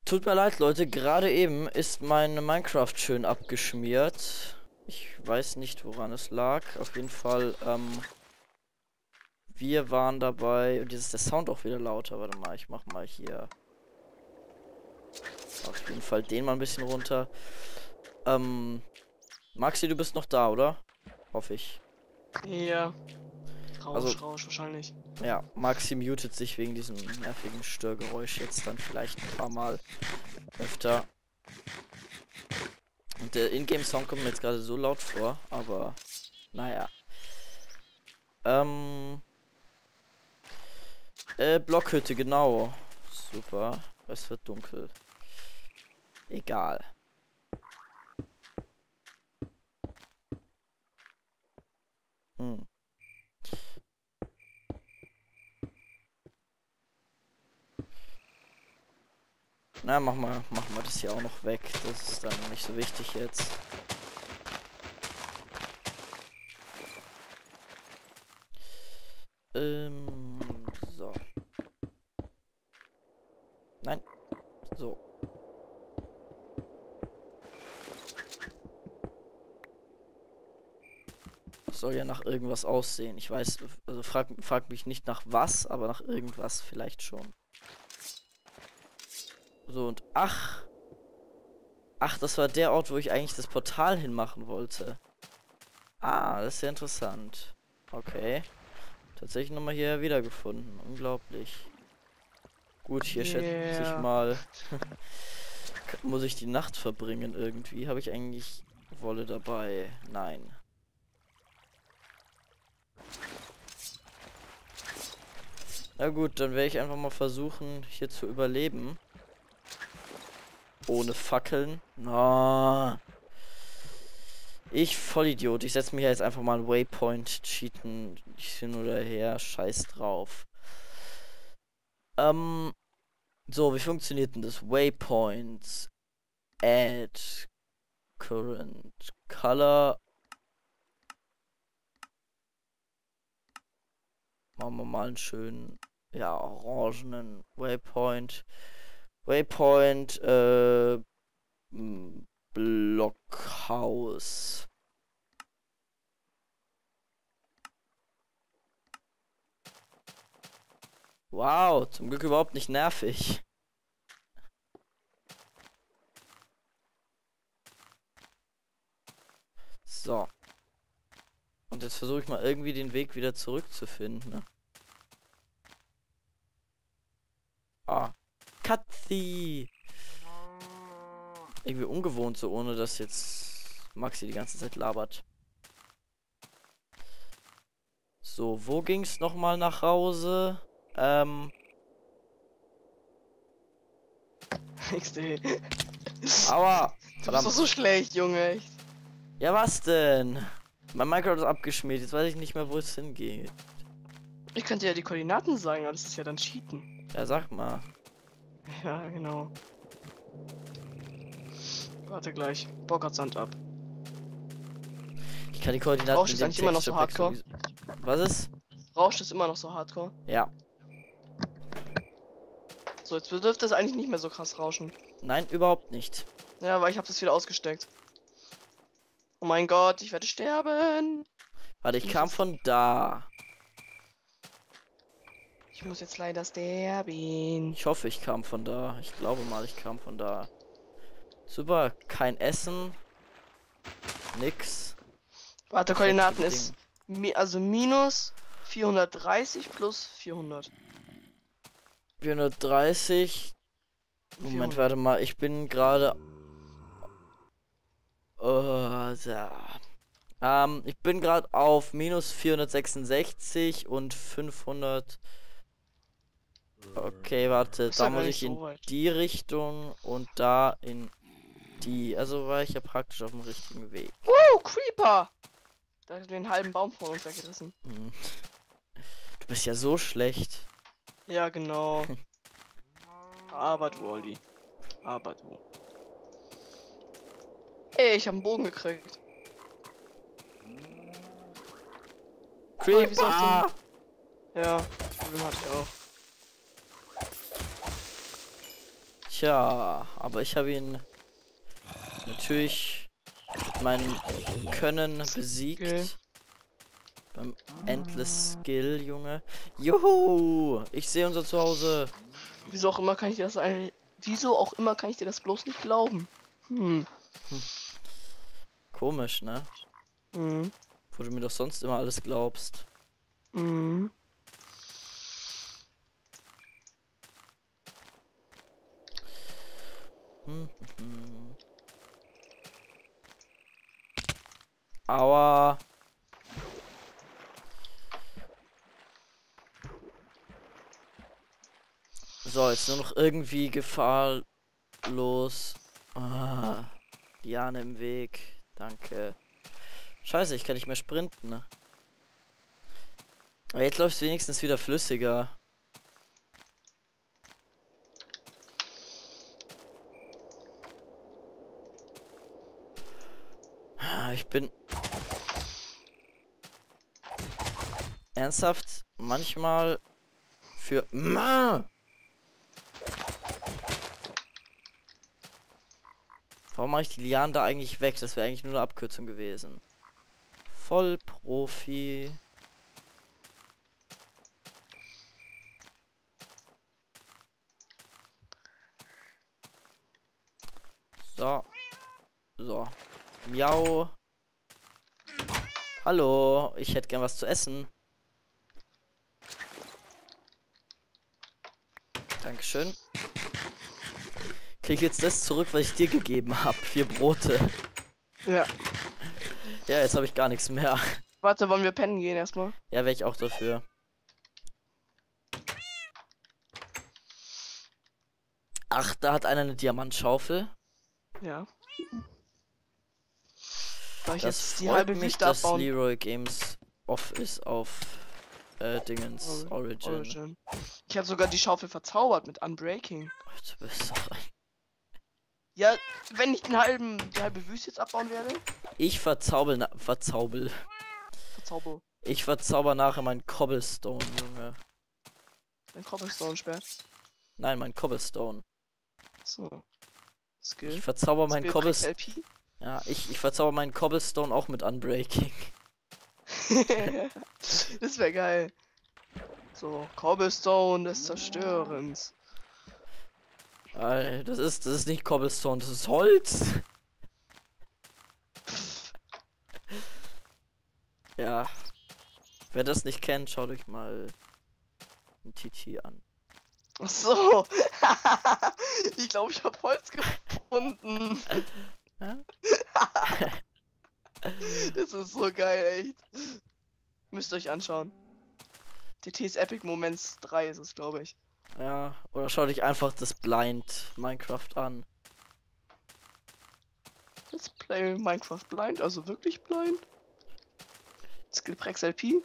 Tut mir leid, Leute, gerade eben ist meine Minecraft schön abgeschmiert. Ich weiß nicht, woran es lag. Auf jeden Fall, wir waren dabei. Und jetzt ist der Sound auch wieder lauter. Warte mal, ich mach mal hier. Auf jeden Fall den mal ein bisschen runter. Maxi, du bist noch da, oder? Hoffe ich. Ja. Also, Rausch wahrscheinlich. ja, Maxi mutet sich wegen diesem nervigen Störgeräusch jetzt dann vielleicht ein paar Mal öfter. Und der Ingame-Song kommt mir jetzt gerade so laut vor, aber naja. Blockhütte, genau. Super. Es wird dunkel. Egal. Hm. Na, mach mal das hier auch noch weg. Das ist dann nicht so wichtig jetzt. So. Nein. So. Soll ja nach irgendwas aussehen. Ich weiß, also frag mich nicht nach was, aber nach irgendwas vielleicht schon. So, und ach, das war der Ort, wo ich eigentlich das Portal hinmachen wollte. Ah, das ist ja interessant. Okay. Tatsächlich nochmal hier wiedergefunden. Unglaublich. Gut, hier schätze ich mal. Muss ich die Nacht verbringen irgendwie? Habe ich eigentlich Wolle dabei? Nein. Na gut, dann werde ich einfach mal versuchen, hier zu überleben. Ohne Fackeln. Na. Ich Vollidiot. Ich setze mir jetzt einfach mal einen Waypoint cheaten hin oder her. Scheiß drauf. So, wie funktioniert denn das? Waypoints. Add. Current. Color. Machen wir mal einen schönen, ja, orangenen Waypoint. Waypoint, Blockhaus. Wow, zum Glück überhaupt nicht nervig. So. Und jetzt versuche ich mal irgendwie den Weg wieder zurückzufinden. Ne? Ah. Katzi! Irgendwie ungewohnt, so ohne dass jetzt Maxi die ganze Zeit labert. So, wo ging's nochmal nach Hause? XD. Aua! Du bist doch so schlecht, Junge. Echt. Ja, was denn? Mein Minecraft ist abgeschmiert. Jetzt weiß ich nicht mehr, wo es hingeht. Ich könnte ja die Koordinaten sagen, aber das ist ja dann Cheaten. Ja, sag mal. Ja, genau. Warte gleich. Sand ab. Ich kann die Koordinaten Rauscht ist eigentlich immer noch so hardcore. Was ist? Rauscht ist immer noch so hardcore. Ja. So, jetzt dürfte es eigentlich nicht mehr so krass rauschen. Nein, überhaupt nicht. Ja, weil ich habe das wieder ausgesteckt. Oh mein Gott, ich werde sterben. Warte, ich kam von da. Ich muss jetzt leider sterben. Ich hoffe, ich kam von da. Ich glaube mal, ich kam von da. Super, kein Essen. Nix. Warte, Koordinaten ist also minus 430 plus 400. 430. Moment, 400. warte mal. Ich bin gerade. Ich bin gerade auf minus 466 und 500. Okay, warte. Da muss ich in die Richtung und da in die. Also war ich ja praktisch auf dem richtigen Weg. Creeper! Da hat den halben Baum von uns weggerissen. Du bist ja so schlecht. Ja, genau. Aber du, Olli. Aber du. Ey, ich habe einen Bogen gekriegt. Creeper! Ja, den hatte ich auch. Tja, aber ich habe ihn natürlich mit meinem Können besiegt. Okay. Beim Endless Skill, Junge. Juhu! Ich sehe unser Zuhause. Wieso auch immer kann ich dir das Wieso auch immer kann ich dir das bloß nicht glauben? Komisch, ne? Mhm. Wo du mir doch sonst immer alles glaubst. Mhm. Aua. So, jetzt nur noch irgendwie gefahrlos. Ah, Liane im Weg. Danke. Scheiße, ich kann nicht mehr sprinten. Ne? Aber jetzt läuft es wenigstens wieder flüssiger. Ich bin ernsthaft manchmal für... Warum mache ich die Lianen da eigentlich weg? Das wäre eigentlich nur eine Abkürzung gewesen. Vollprofi. So. So. Miau. Hallo, ich hätte gern was zu essen. Dankeschön. Krieg jetzt das zurück, was ich dir gegeben habe. 4 Brote. Ja. Ja, jetzt habe ich gar nichts mehr. Warte, wollen wir pennen gehen erstmal? Ja, wäre ich auch dafür. Ach, da hat einer eine Diamantschaufel. Ja. Soll ich Das jetzt die freut halbe mich, Wüste dass abbauen? Leroy Games off ist auf Dingens Origin. Origin. Ich habe sogar die Schaufel verzaubert mit Unbreaking. Du bist doch ein... Ja, wenn ich die halbe Wüste jetzt abbauen werde. Ich verzauber Verzauber. Ich verzauber nachher mein Cobblestone, Junge. Ein Cobblestone-Schwert. Nein, mein Cobblestone. So. Skill. Ich verzauber mein Skill Cobblestone. LP. Ja, ich verzauber meinen Cobblestone auch mit Unbreaking. Das wäre geil. So, Cobblestone des Zerstörens. Das ist nicht Cobblestone, das ist Holz. Ja. Wer das nicht kennt, schaut euch mal ein TT an. Ach so. Ich glaube, ich habe Holz gefunden. Ja? Das ist so geil, echt. Müsst ihr euch anschauen. TT's Epic Moments 3 ist es, glaube ich. Ja, oder schaut euch einfach das Blind Minecraft an. Let's play Minecraft blind, also wirklich blind. Skillprex LP.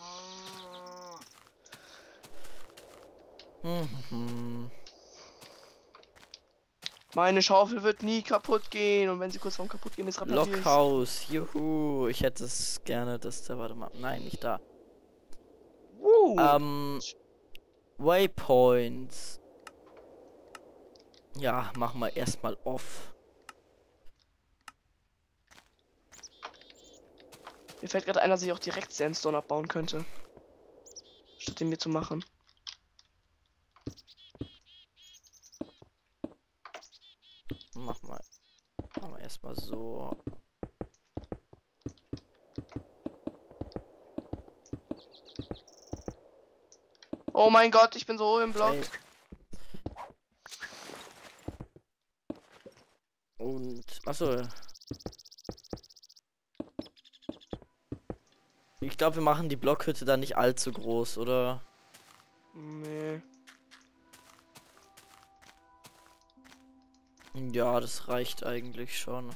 Meine Schaufel wird nie kaputt gehen und wenn sie kurz vorm kaputt gehen, ist repariert. Blockhaus, juhu, ich hätte es gerne, dass der, warte mal, nein, nicht da. Waypoints. Ja, machen wir erstmal off. Mir fällt gerade ein, dass ich auch direkt Sandstone abbauen könnte. Statt den mir zu machen. Machen wir erstmal so. Oh mein Gott, ich bin so im Block. Hey. Und, achso. Ich glaube, wir machen die Blockhütte dann nicht allzu groß, oder? Nee. Ja, das reicht eigentlich schon.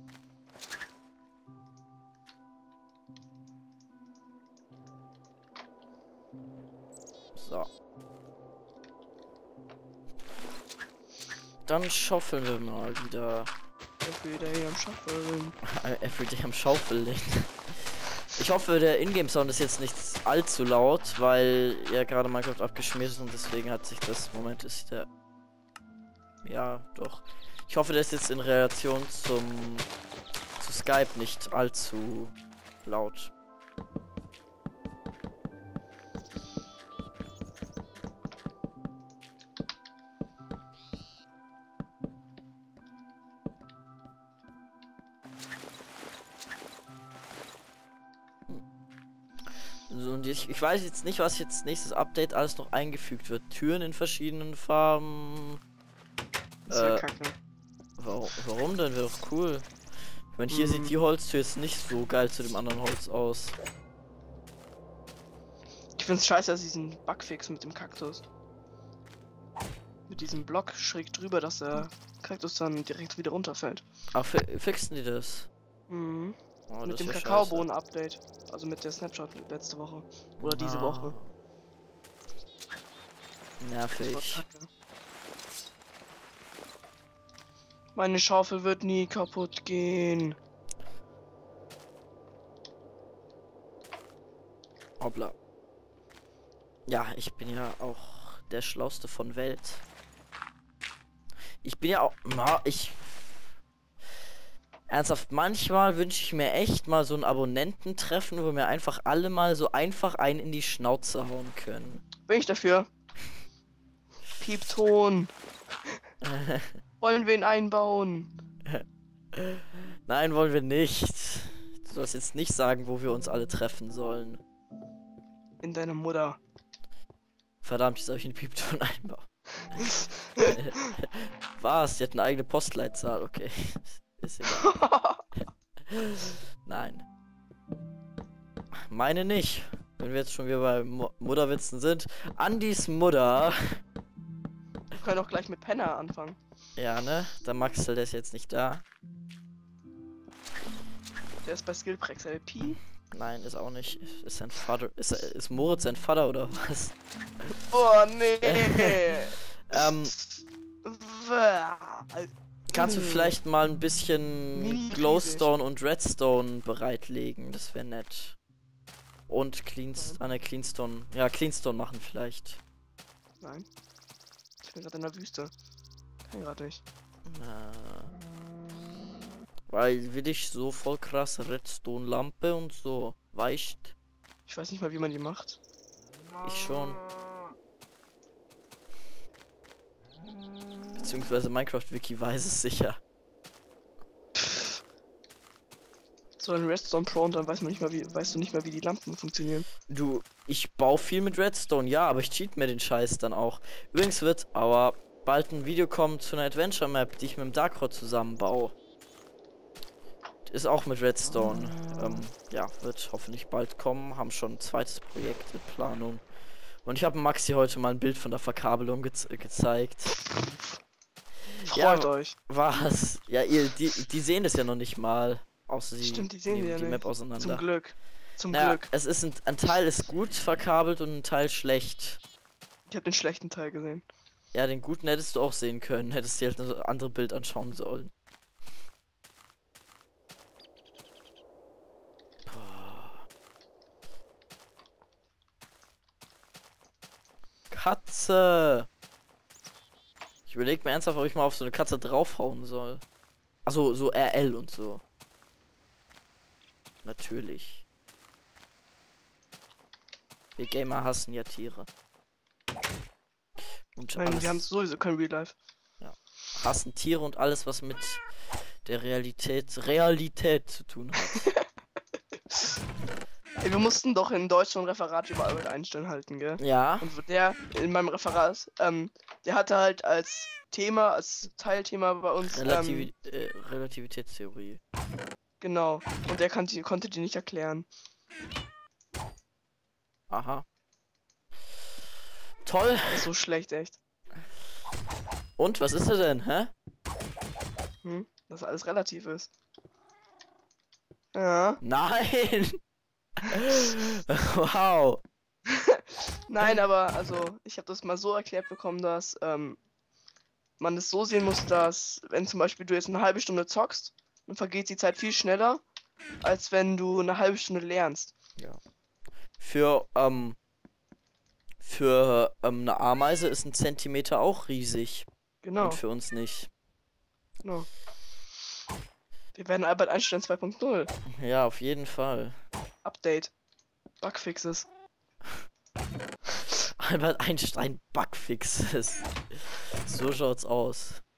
So. Dann schaufeln wir mal wieder. Everyday am Schaufeln. Everyday am Schaufeln. Ich hoffe, der Ingame-Sound ist jetzt nicht allzu laut, weil ja gerade Minecraft abgeschmiert ist und deswegen hat sich das Moment ist der. Ja, doch. Ich hoffe, das ist jetzt in Relation zu Skype nicht allzu laut. So, und ich weiß jetzt nicht, was jetzt nächstes Update alles noch eingefügt wird. Türen in verschiedenen Farben. Das wäre kacke. Warum denn? Wäre doch cool. Ich meine, hier sieht die Holztür jetzt nicht so geil zu dem anderen Holz aus. Ich find's scheiße, dass diesen Bugfix mit dem Kaktus. Mit diesem Block schräg drüber, dass der Kaktus dann direkt wieder runterfällt. Ach, fixen die das? Mhm. Oh, Mit das dem ist ja Kakaobohnen-Update. Also mit der Snapshot letzte Woche. Oder diese Ah. Woche. Das war Nervig. kacke. Meine Schaufel wird nie kaputt gehen. Hoppla. Ja, ich bin ja auch der Schlauste von Welt. Ich bin ja auch... Ernsthaft, manchmal wünsche ich mir echt mal so ein Abonnententreffen, wo wir einfach alle mal so einfach einen in die Schnauze hauen können. Bin ich dafür? Piepton. Wollen wir ihn einbauen? Nein, wollen wir nicht. Du sollst jetzt nicht sagen, wo wir uns alle treffen sollen. In deiner Mutter. Verdammt, jetzt soll ich einen Piepton einbauen. Was? Die hat eine eigene Postleitzahl, okay. Ist egal. Nein. Meine nicht. Wenn wir jetzt schon wieder bei Mutterwitzen sind. Andys Mutter. Wir können auch gleich mit Penner anfangen. Ja, ne? Der Maxel, der ist jetzt nicht da. Der ist bei Skillprex LP. Nein, ist auch nicht. Ist sein Vater. Ist Moritz sein Vater oder was? Oh nee. Kannst du vielleicht mal ein bisschen Glowstone und Redstone bereitlegen? Das wäre nett. Und Cleanstone. Ja, Cleanstone machen vielleicht. Nein. Ich bin gerade in der Wüste. Kann gerade nicht. Weil will ich so voll krass Redstone-Lampe und so. Weicht. Ich weiß nicht mal, wie man die macht. Ich schon. Beziehungsweise Minecraft-Wiki weiß es sicher. So ein Redstone Pro und dann weißt du nicht mal, wie die Lampen funktionieren. Du, ich baue viel mit Redstone, ja, aber ich cheat mir den Scheiß dann auch. Übrigens wird aber bald ein Video kommen zu einer Adventure Map, die ich mit dem Darkrod zusammenbaue. Ist auch mit Redstone. Ja, wird hoffentlich bald kommen. Haben schon ein zweites Projekt in Planung. Und ich habe Maxi heute mal ein Bild von der Verkabelung gezeigt. Freut euch. Was? Ja, die sehen es ja noch nicht mal. Außer sie Stimmt, die sehen nehmen ja die nicht. Map auseinander. Zum Glück. Zum Ja, Glück. es ist ein Teil ist gut verkabelt und ein Teil schlecht. Ich habe den schlechten Teil gesehen. Ja, den guten hättest du auch sehen können. Hättest dir halt ein anderes Bild anschauen sollen. Boah. Katze! Ich überlege mir ernsthaft, ob ich mal auf so eine Katze draufhauen soll. Also so RL und so. Natürlich. Wir Gamer hassen ja Tiere. Und Nein, wir haben sowieso kein Real Life. hassen Tiere und alles, was mit der Realität zu tun hat. Ey, wir mussten doch in Deutsch so ein Referat über Albert Einstein halten, gell? Ja. Und der in meinem Referat, der hatte halt als Thema, als Teilthema bei uns, Relativitätstheorie. genau. Und der konnte die nicht erklären. Aha. Toll. Das ist so schlecht, echt. Und, was ist er denn, hä? Dass alles relativ ist. Ja. Nein! Wow. Nein, aber also, ich habe das mal so erklärt bekommen, dass man es so sehen muss, dass wenn zum Beispiel du jetzt eine halbe Stunde zockst, dann vergeht die Zeit viel schneller, als wenn du eine halbe Stunde lernst. Ja. Für eine Ameise ist ein Zentimeter auch riesig. Genau, Und für uns nicht. genau. Wir werden Albert Einstein 2.0. Ja, auf jeden Fall. Update. Bugfixes. Albert Einstein Bugfixes. So schaut's aus.